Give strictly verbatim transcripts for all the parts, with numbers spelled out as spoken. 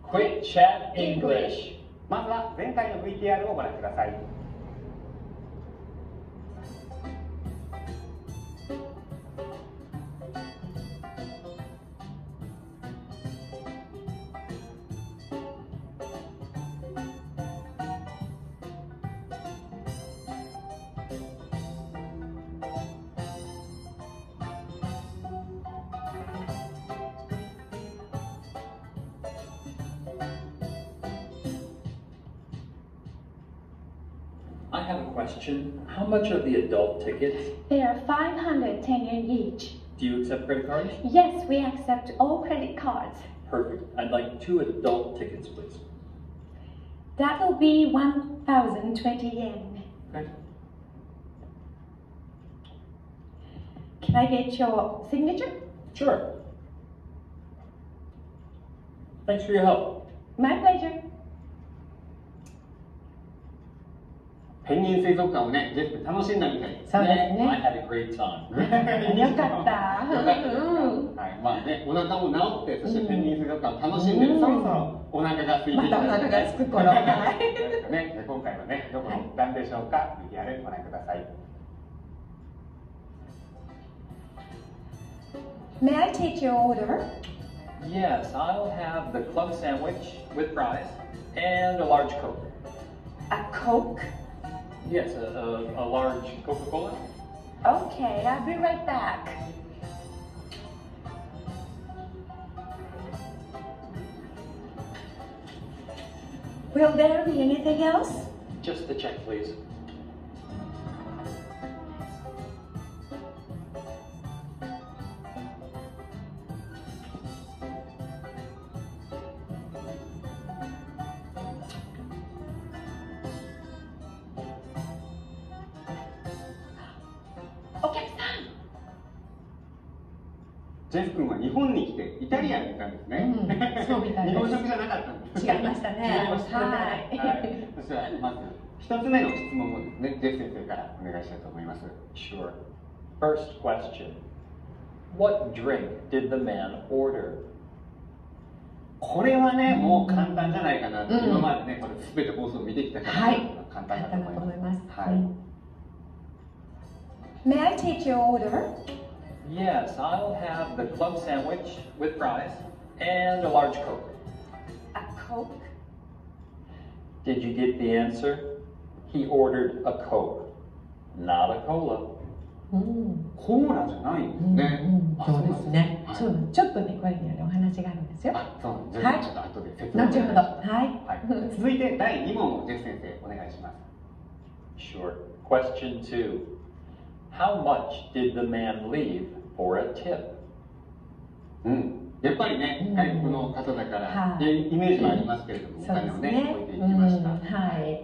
Quick Chat English. まずは前回の ブイティーアール をご覧ください。 I have a question. How much are the adult tickets? They are five hundred ten yen each. Do you accept credit cards? Yes, we accept all credit cards. Perfect. I'd like two adult tickets, please. That will be one thousand twenty yen. Okay. Can I get your signature? Sure. Thanks for your help. My pleasure. ペンギン水族館をね、ジェフ楽しんだみたいですね。 そうですね。 I had a great time. よかった。 よかったですか。はい、まあね、お腹も治って、そしてペンギン水族館楽しんでる、そろそろお腹が空いてきた。 またお腹が空く頃。はい。 ね、今回はね、どこに行ったんでしょうか。ブイティーアール ご覧ください。 May I take your order? Yes, I'll have the club sandwich with fries and a large Coke. A Coke? Yes, a, a, a large Coca-Cola. Okay, I'll be right back. Will there be anything else? Just the check, please. Okay, ジェフ君は日本に来てイタリアンに行ったんですね。 うんそうみたいです日本食じゃなかったんです。 違いましたね。 違いましたね。 はいはい。そしたらまず一つ目の質問をですね、ジェフ先生からお願いしたいと思います。 Sure. First question. What drink did the man order? これはね、もう簡単じゃないかなと、 うん今までね、これ全て放送を見てきたから、 はい簡単だと思います。 簡単だと思いますはい。 うん May I take your order? Yes, I'll have the club sandwich with fries and a large Coke. A Coke? Did you get the answer? He ordered a Coke, not a cola. うんコーラじゃないんですね。 うんあそうですね。 はいそうちょっとね、これにはね、お話があるんですよ。 あ、そうなんです。 はいちょっと後で説明後ほど。はい。 はい。続いてだいに問をジェフ先生お願いします。 Sure. Question two. How much did the man leave for a tip? うん。やっぱりね、 うん外国の方だから、 はいでイメージもありますけれども、おそうで金をね、 すね。 置いていきました。 うんはい。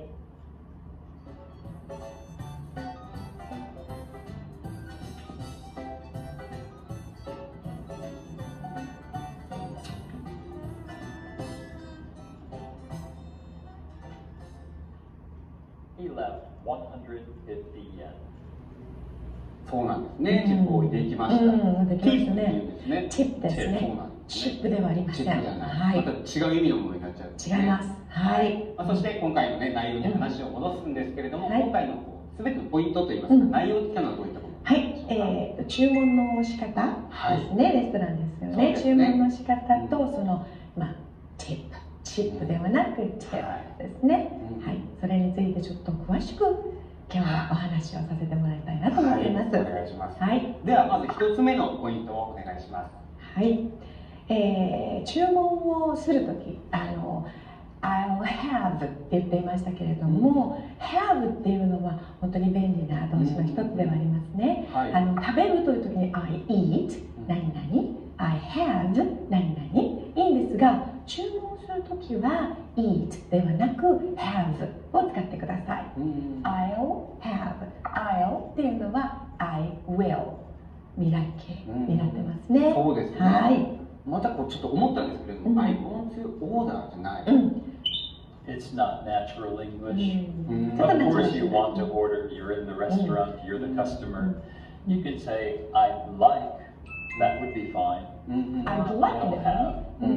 He left one hundred fifty yen. そうなんですね。チップを置いていきました。 うんできましたねティップって言うんですね。 チップですねそうなんですね。 チップではありません。 チップじゃない。 はいまた違う意味のものになっちゃうんですね。 違います。はい。 まあ、そして今回のね内容に話を戻すんですけれども、 はい今回のすべてのポイントといいますか、 うん内容的なのはどういったことはいでしょうか。、 えー、注文の仕方ですね、レストランですよね。 そうですね注文の仕方とそのまあチップ、チップではなくチップですね。 うんはい、それについてちょっと詳しく今日はお話をさせてもらいたいなと思っています。 はい、お願いします。 はい、 ではまず一つ目のポイントをお願いします。 はい、えー、注文をするとき、あの I'll have って言っていましたけれども、have っていうのは本当に便利な動詞の一つではありますね。 はいあの食べるというときに I eat 何々、I have 何々いいんですが、注文するときは eat ではなく have を使ってください。 うん I'll have I'll っていうのは I will 未来形になってますね。 そうですね。 はい。 またこうちょっと思ったんですけれども、 うん I want to order じゃない。 うん It's not natural English. うん Of course, you want to order, you're in the restaurant, you're the customer. You can say, I'd like That would be fine. うんうん I'd like I'll it. have. うん、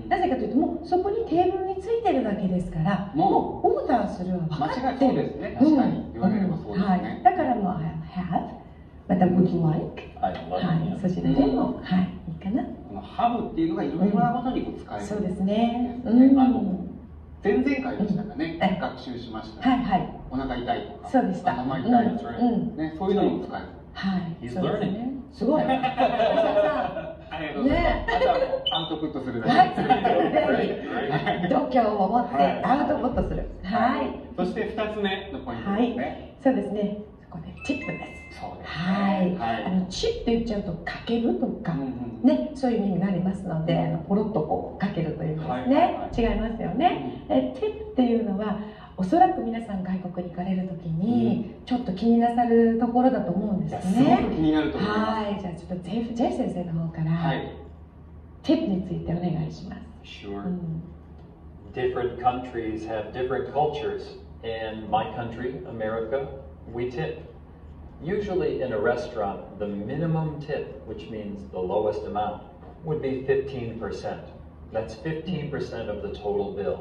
なぜかというと、もうそこにテーブルについてるわけですから、 もうもうオーダーするは分か間違いってる。 そうですね。確かに言われればそうですはい、 ね。 だからもう I have、また would like、 I'd は like い、 it. そちらでも、はい、いいかな。 このハブっていうのがいろいろなことにこう使える。 そうですね。 ですねうん、 あの前々回でしたかね、 うん学習しました。 はいはい。 お腹痛いとか、 そうでした。 頭痛いとか、 うんうんね、そういうのにも使える。 はい。 He's そうです learning. ね。すごい。吉田さありがとうございます。あとはもうアウトプットするだん。はい。 け。 ぜひ度胸を持ってアウトプットする。はい。 そしてふたつめのポイントはいですね。。 そうですね。そこでチップです。 そうですはい。 ね。はい。 あのチップって言っちゃうとかけるとかうんうんね、そういう意味になりますので、あのポロッとこうかけるという意味ですね。 はいはい違いますよね。えティップっていうのはおそらく皆さん外国に行かれる時にちょっと気になさるところだと思うんでいやすね。 すごく気になると思います。 はい、じゃあちょっとジェイジェイ先生の方から、 はい。 ティップについてお願いします。 Sure. うん Different countries have different cultures. In my country, America, we tip. Usually in a restaurant, the minimum tip, which means the lowest amount, would be fifteen percent. That's fifteen percent of the total bill.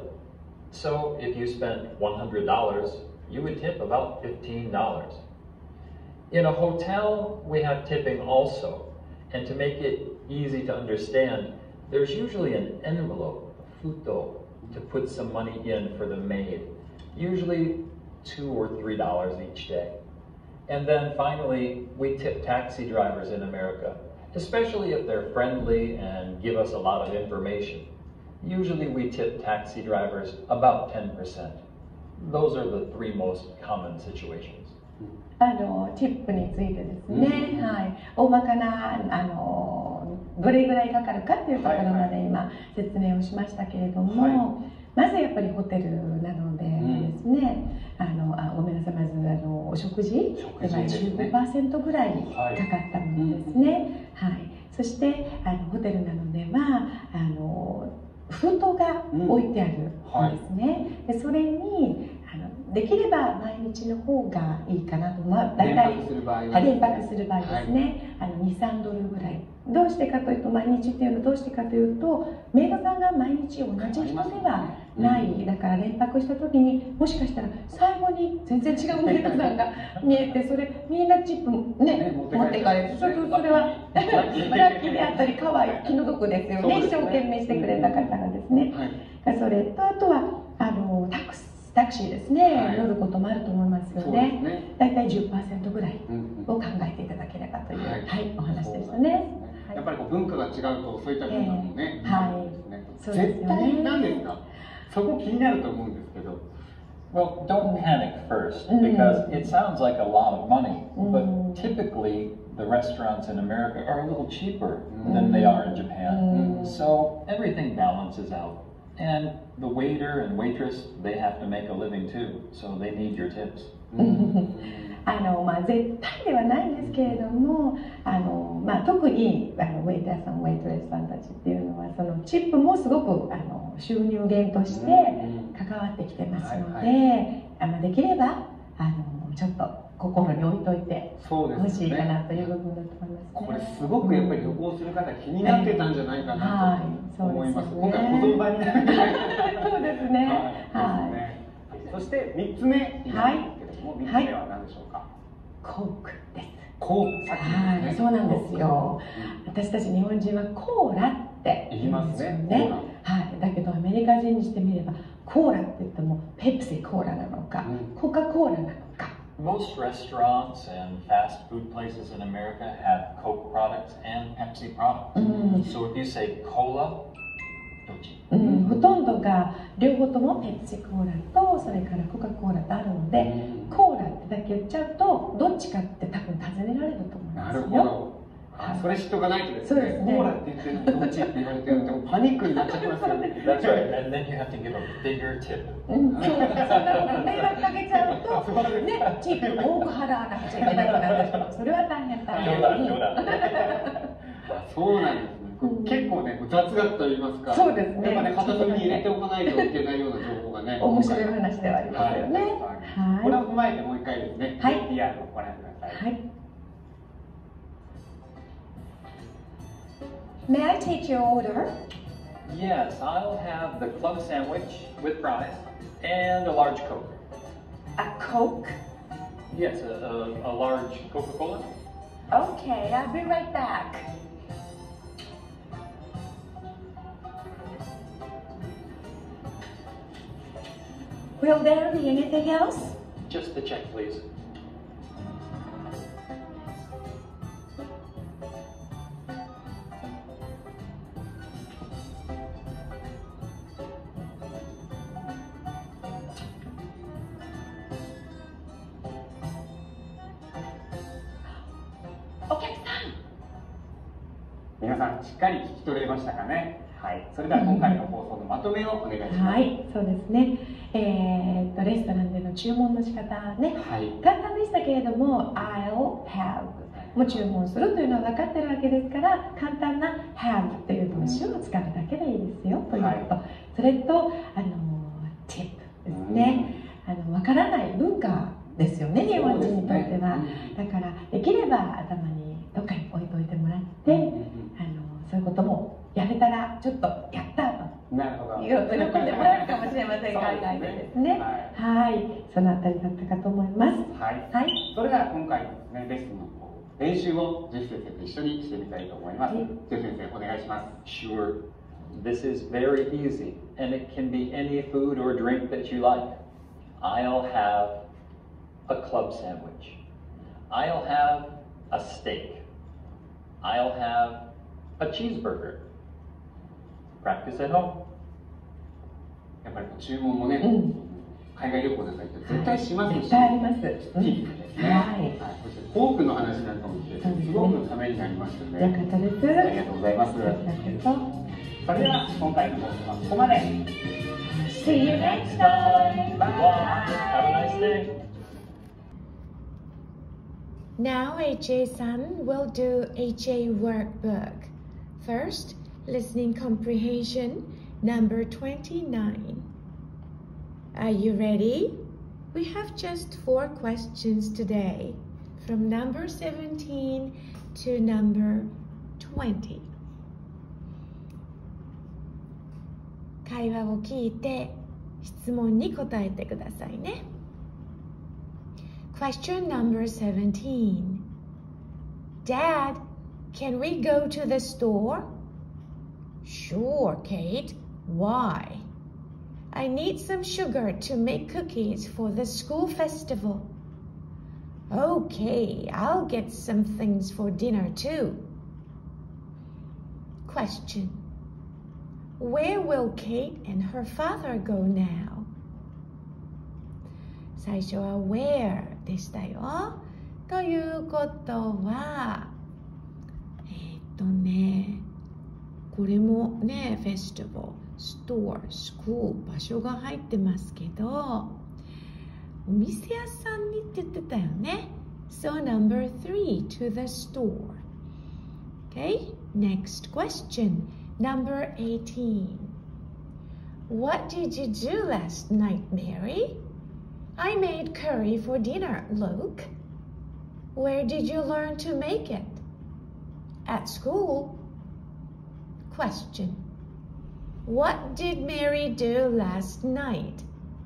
So if you spent one hundred dollars, you would tip about fifteen dollars. In a hotel, we have tipping also. And to make it easy to understand, there's usually an envelope, a futo, to put some money in for the maid. Usually two or three dollars each day. And then finally, we tip taxi drivers in America, especially if they're friendly and give us a lot of information. Usually we tip taxi drivers about ten percent. Those are the three most common situations. あのチップについてですね、はい、大まかなあのどれぐらいかかるかっていうところまで今説明をしましたけれども、 はいまずやっぱりホテルなのでですね、うん、あのあごめんなさい、まずあのお食事食事ですねじゅうごパーセント ぐらいかかったものですね、はい、はい、そしてあのホテルなのではあの封筒が置いてあるんですね、うん、はい、でそれにあのできれば毎日の方がいいかなと、まあ、大体連泊する場合は、 連泊する場合ですね、はい、あのに、さんドルぐらい。どうしてかというと、毎日っていうのはどうしてかというと、メイドさんが毎日同じ人ではない、だから連泊した時にもしかしたら最後に全然違うメイドさんが見えて、それみんなチップね、ね持ってかれる、それそれはラッキーであったり可愛い気の毒ですよね、一生懸命してくれた方がですね、はい、それとあとはあのタクシータクシーですね、はい、乗ることもあると思いますよね。ね、だいたい じゅっパーセント ぐらいを考えていただければという、うんうん、はい、はい、お話でしたね。 やっぱりこう文化が違うとそういった文化もね、 えー、はい、ね、 絶対なんですか。そこ気になると思うんですけど。 Well, don't panic first because it sounds like a lot of money, but typically the restaurants in America are a little cheaper than they are in Japan. So everything balances out. And the waiter and waitress, they have to make a living too, so they need your tips. あのまあ、絶対ではないんですけれども、あの、まあ、特にあのウェイターさん、ウェイトレスさんたちっていうのはそのチップもすごくあの収入源として関わってきてますので、あのできればあのちょっと心に置いといてほしいかなという部分だと思いますね。 これすごくやっぱり旅行する方気になってたんじゃないかなと思います。今回保存版になる。 そうですね。 はい。そして三つ目になるんですけれども、三つ目は何でしょうか。 コークです。 コーク。 はい、そうなんですよ。私たち日本人はコーラって言いますよね。はい。だけどアメリカ人にしてみればコーラって言ってもペプシコーラなのか、コカ・コーラなのか。 Most restaurants and fast food places in America have Coke products and Pepsi products. Mm. So if you say cola, うん、ほとんどが両方ともペプシコーラとそれからコカ・コーラとあるので、うん、コーラってだけ言っちゃうとどっちかって多分尋ねられると思いますよ。なるほど。 あ、それ知っとかないとですね。 そうですね。 コーラって言ってるのにどっちって言われてるとパニックになっちゃいますよね。 That's right. And then you have to give a bigger tip. うん、そうそんな迷惑かけちゃうとね、チップ多く払わなくちゃいけなくなるけど、それは大変大変。 そうなんですね。結構ね雑学と言いますか。そうですね。やっぱね片隅に入れておかないといけないような情報がね。 面白い話ではありますよね。はい。 これを踏まえてもう一回ですね。 はい。 ブイアール をご覧ください。 はい。 May I take your order? Yes, I'll have the club sandwich with fries and a large Coke. A Coke? Yes, a, a, a large Coca-Cola. Okay, I'll be right back. Will there be anything else? Just the check, please. Okay, 皆さんしっかり聞き取れましたかね。はい、それでは今回の放送のまとめをお願いします。 はい、そうですね。えー、っとレストランでの注文の仕方ね、 はい、 簡単でしたけれども、I'll have も注文するというのは分かってるわけですから、簡単な have という動詞を使うだけでいいですよということ。はい、それとあの tip ですね。あの分からない文化ですよね、日本人にとっては。だからできれば頭にどっかに置いといてもらって、あのそういうこともやれたらちょっとやったとなるほど喜んでもらえるかもしれません。海外でですね。はい、そのあたりだったかと思います。 はい。はい。それでは今回のですねレッスンの練習をジェフ先生と一緒にしてみたいと思います。ジェフ先生お願いします。 Sure. This is very easy, and it can be any food or drink that you like. I'll have a club sandwich. I'll have a steak. I'll have a cheeseburger. Practice at home. やっぱり注文もね、うん、海外旅行なんか行って絶対しますし、 絶対あります。 ティープですね。はい。はい、そしてフォークの話なんかもして、すごくためになりましたね。 よかったです。 ありがとうございます。それでは今回の放送はここまで。 See you next time. Bye. Have a nice day. Now H A-san will do H A workbook. First, listening comprehension, number twenty-nine. Are you ready? We have just four questions today, from number seventeen to number twenty. 会話を聞いて質問に答えてくださいね。Question number seventeen. Dad, can we go to the store? Sure, Kate. Why? I need some sugar to make cookies for the school festival. Okay, I'll get some things for dinner too. Question. Where will Kate and her father go now? 最初は where でしたよ。ということは、えー、っとね、これもね、フェスティバル、ストア、スクール、場所が入ってますけど、お店屋さんにって言ってたよね。So number three, to the store. Okay, next question, number eighteen. What did you do last night, Mary? I made curry for dinner, look. Where did you learn to make it? At school. Question. What did Mary do last night?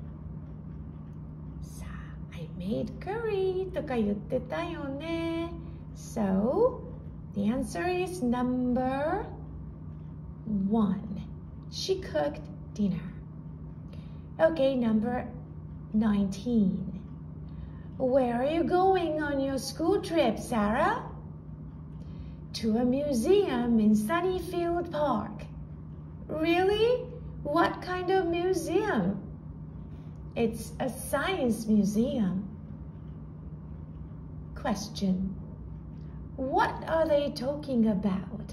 さあ、I made curry とか言ってたよね。So, the answer is number one. She cooked dinner. Okay, number nineteen. Where are you going on your school trip, Sarah? To a museum in Sunnyfield Park. Really? What kind of museum? It's a science museum. Question. What are they talking about?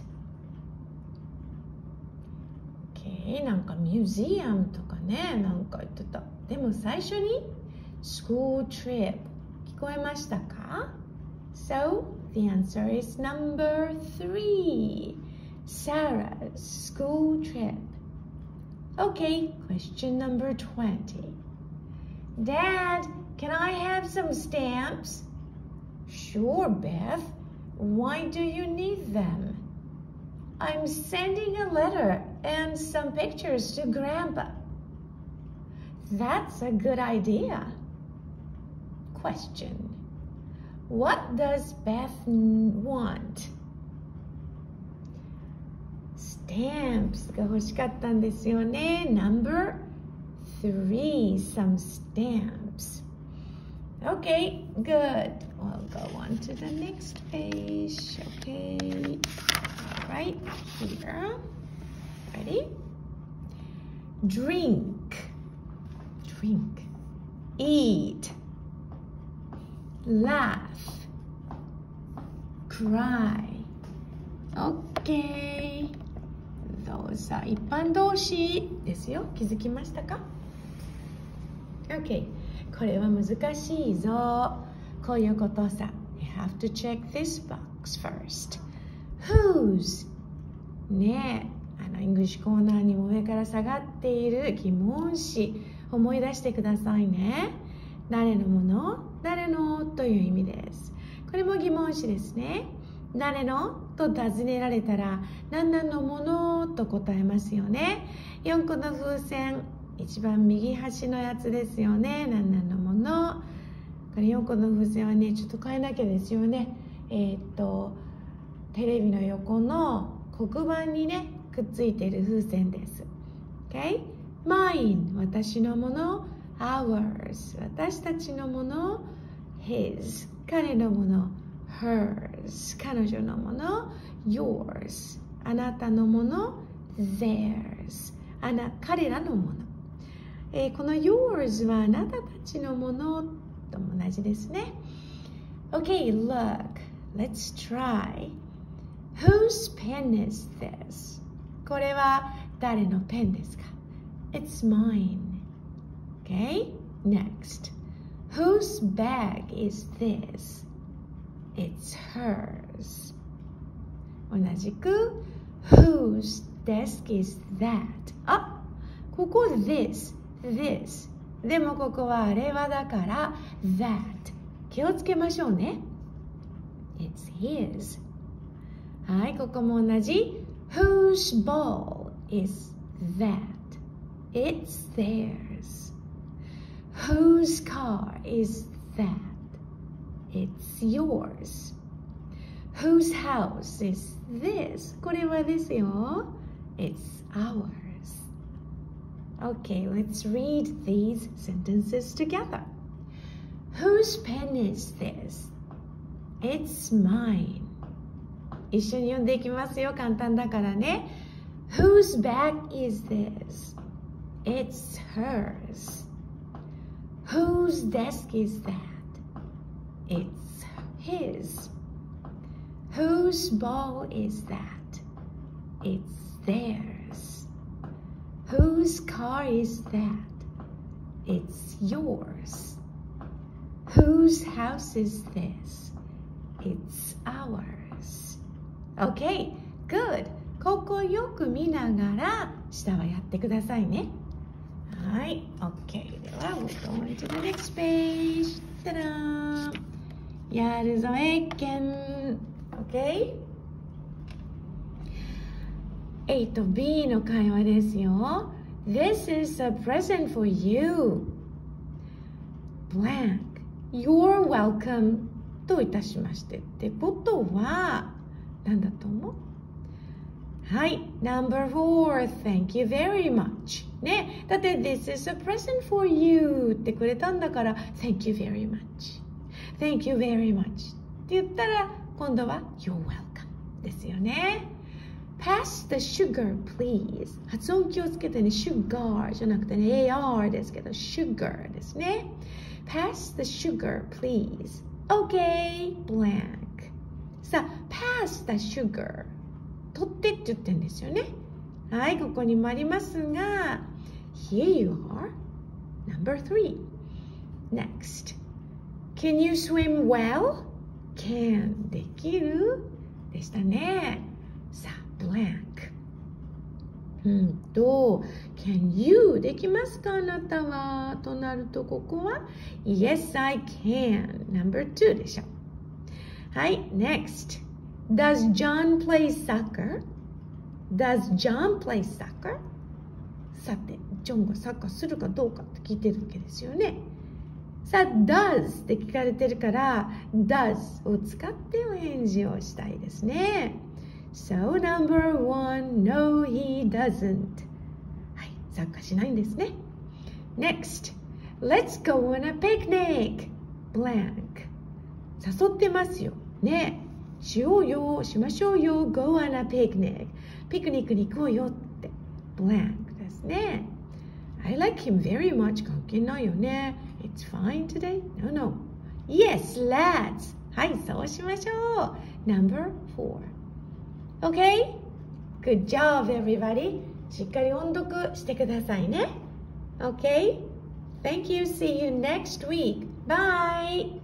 Okay, なんかミュージアムとかね、なんか言ってた。でも最初に school trip 聞こえましたか? So, the answer is number three. Sarah's school trip. Okay, question number twenty. Dad, can I have some stamps? Sure, Beth. Why do you need them? I'm sending a letter and some pictures to Grandpa. That's a good idea. Question. What does Beth want? Stamps が欲しかったんですよね。Number three, some stamps. Okay, good. We'll go on to the next page. Okay, right here. Ready? Drink. Drink. Eat. Laugh. Cry. Okay. Those are 一般動詞ですよ。気づきましたか？ Okay. これは難しいぞ。こういうことさ。You have to check this box first. Whose? ねえ、あの、イングリッシュコーナーにも上から下がっている疑問詞、思い出してくださいね。誰のもの？誰のという意味です。これも疑問詞ですね。誰のと尋ねられたら、何々のものと答えますよね。よんこの風船、一番右端のやつですよね。何々のもの。これよんこの風船はね、ちょっと変えなきゃですよね。えー、っと、テレビの横の黒板にね、くっついている風船です。Okay? Mine、私のもの。Ours、私たちのもの。His、彼のもの。Hers、彼女のもの。Yours、あなたのもの。Theirs、あな、彼らのもの。えー、この yours はあなたたちのものとも同じですね。Okay, look. Let's try. Whose pen is this? これは誰のペンですか？ It's mine. Okay, next. Whose bag is this? It's hers. 同じく Whose desk is that? あ、ここ this.This でもここはあれはだから that 気をつけましょうね。 It's his。 はい、ここも同じ Whose ball is that? It's theirs。 Whose car is that? It's yours。 Whose house is this? これはですよ。 It's ours。Okay, let's read these sentences together. Whose pen is this? It's mine. 一緒に読んでいきますよ。簡単だからね。Whose bag is this? It's hers. Whose desk is that? It's his. Whose ball is that? It's theirs.Whose car is that? It's yours. Whose house is this? It's ours. Okay, good. ここよく見ながら下はやってくださいね。はい、OK。では、we'll go into the next page. ただーん。やるぞ、えっけん。OK?エイと ビー の会話ですよ。This is a present for you. Blank. You're welcome. といたしまして。ってことは、何だと思う？はい。Number four. Thank you very much. ね。だって、This is a present for you. ってくれたんだから、Thank you very much. Thank you very much. って言ったら、今度は You're welcome. ですよね。Pass the sugar, please. 発音気をつけてね、sugar じゃなくてね、エーアール ですけど、sugar ですね。Pass the sugar, please. Okay, blank. さあ、pass the sugar. 取ってって言ってんですよね。はい、ここにもありますが、Here you are. Number three. Next. Can you swim well? Can. できるでしたね。さあ、blank。うんと、can you できますかあなたはとなると、ここは Yes, I can。Number two でしょ。はい、next。Does John play soccer? Does John play soccer? さて、ジョンがサッカーするかどうかって聞いてるわけですよね。さあ、does って聞かれてるから、does を使ってお返事をしたいですね。So, number one, no, he doesn't. はい、サッカーしないんですね。Next, let's go on a picnic. Blank. 誘ってますよ。ね。しようよ、しましょうよ、go on a picnic. ピクニックに行こうよって。Blank ですね。I like him very much. 関係ないよね。It's fine today? No, no. Yes, let's. はい、そうしましょう。Number four. Okay? Good job, everybody. しっかり音読してくださいね。Okay? Thank you. See you next week. Bye.